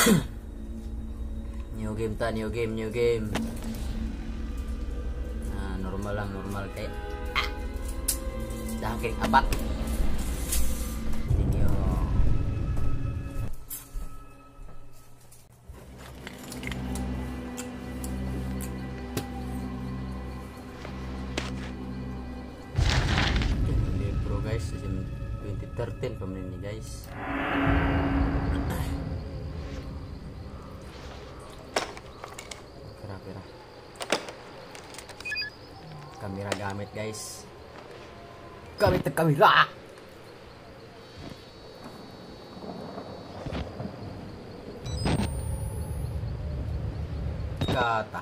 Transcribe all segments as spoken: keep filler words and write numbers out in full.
New game ta, new game, new game. Nah, normal lang, normal kayak. Ah. Dahil abat. Ini yo. Ini bro guys, season twenty thirteen pemain ini guys. Kamera gamit guys, gamit kamera. Kata.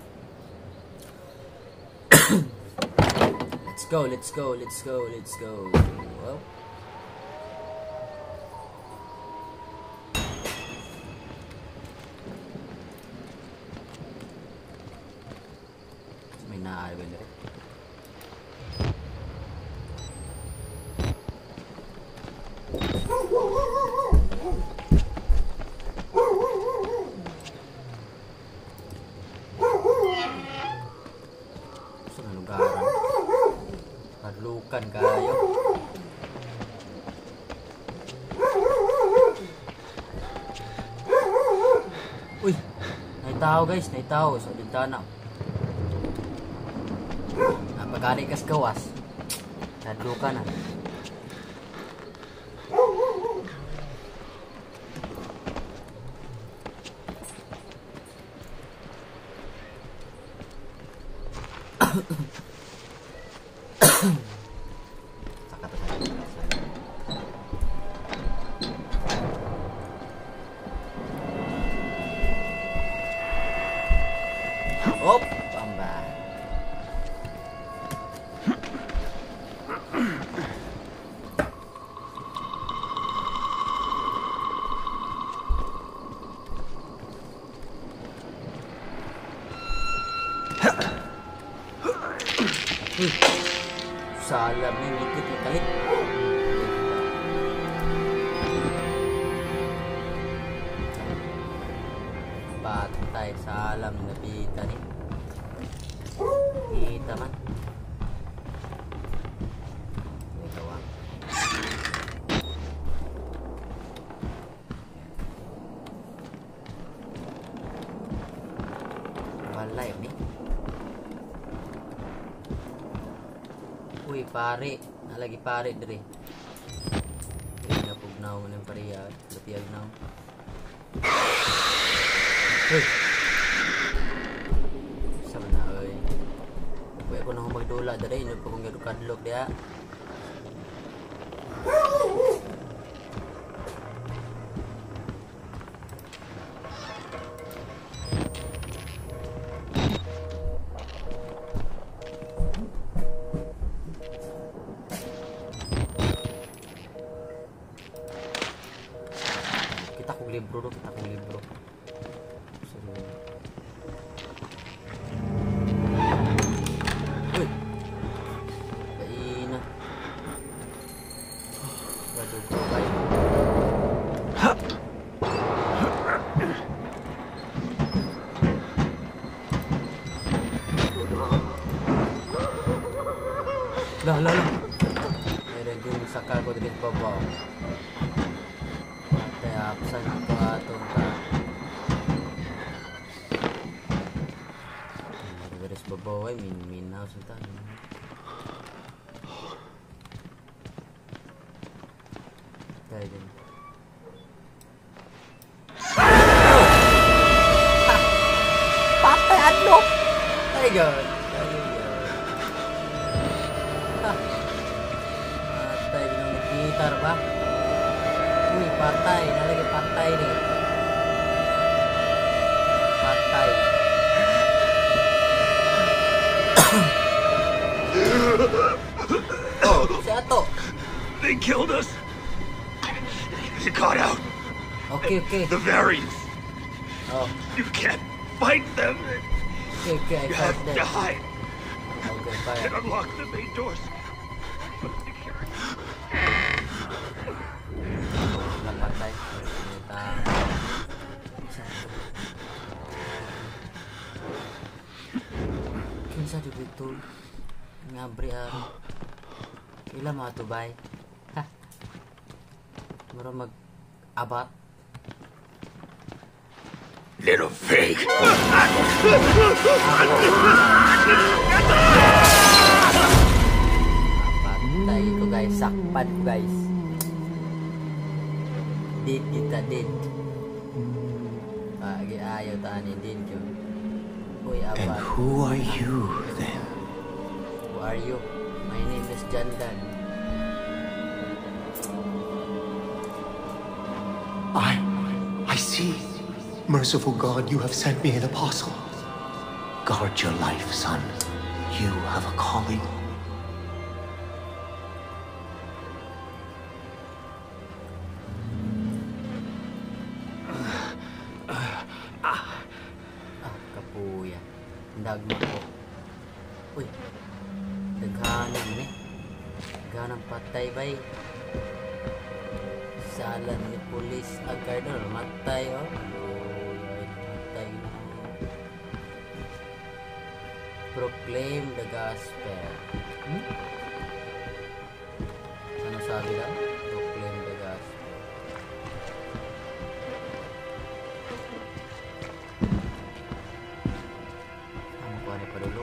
Let's go, let's go, let's go, let's go. Well. May naay bener. Kadlukan kayo. Uy, naitaw guys, naitaw sa bintana. Napagani kas gawas. Kadlukan na. Hop, tambah. Wih, salam nih ngikut ya kali. Patay, salam nabita nih. Kita man. May gawa. Wala yun eh. Uy, pare. Nalagi pare diri. Hindi na pugnaw mo ng pariya. Lapiyag na. Uy. Sama na, uy. Uy, ako na magdula diri. Hindi ko kong kadlok dia. Kita kong libro do, kita kong libro. Uy. Kaina. Waduh, baik. Lah, lah, lah. Ada jung sakal ko dikit babaw. Absen ko atong ta. Beres babaw ay min min na sultan. Tayo din. Patay ano? Ay god. Patay binang gitar ba? Uy, patay. Nalagi patay nih. Patay. Oh, si Ato. They killed us. You got out. Okay, okay. The variants. Oh. You can't fight them. Okay, okay. I You fight have them. to hide Okay, fine. and unlock the main doors. Napatay. Kita dito dito. Ngabri ari. Ila mga tubay. Ha. Maro mag abat. Little pig. Patay ko guys, sakpan ko guys. Din kita din. Pagi ayaw tani din ko. Uy, And abat. who are you then? Who are you? My name is Jandan. I, I see. Merciful God, you have sent me an apostle. Guard your life, son. You have a calling. Ah, kapuya. Dagma ko. Uy. Daghanan ni. Daghanan patay bay. Salan ni polis agad na matay oh. Aduh, matay na. Proclaim the gospel. Hmm? Ano sabi daw? Proclaim the gospel. Ano ko ano pa dulo?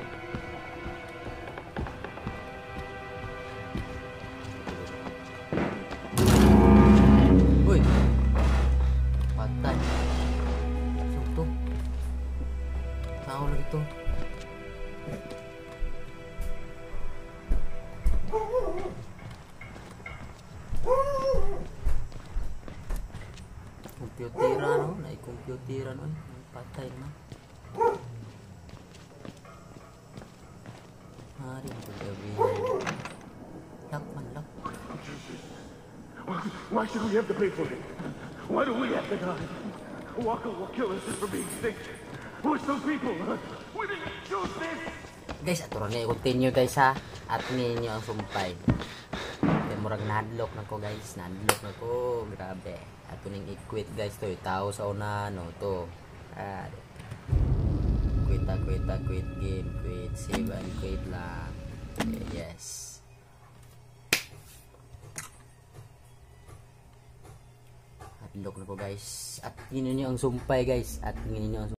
Uy! Patay. Sumto. Tao lagi to. Komputera no? Nai-komputera no? Patay naman. Hari ko gabi. Lock man, lock. Why should we have to pay for it? Why do we have to die? Walker will kill us just for being sick. Who's those people? We didn't choose this! Guys, ato rin i-continue guys ha. At ninyo ang sumpay. Kaya murag nadlock na ko guys. Nadlock na ko. Grabe. Ato ning i-quit guys to. Tao sa una no to. Ah, quit a quit a quit game. Quit. Save and quit lang. Okay, yes. Nadlock na ko guys. At tingnan nyo ang sumpay guys. At tingnan nyo ang sumpay.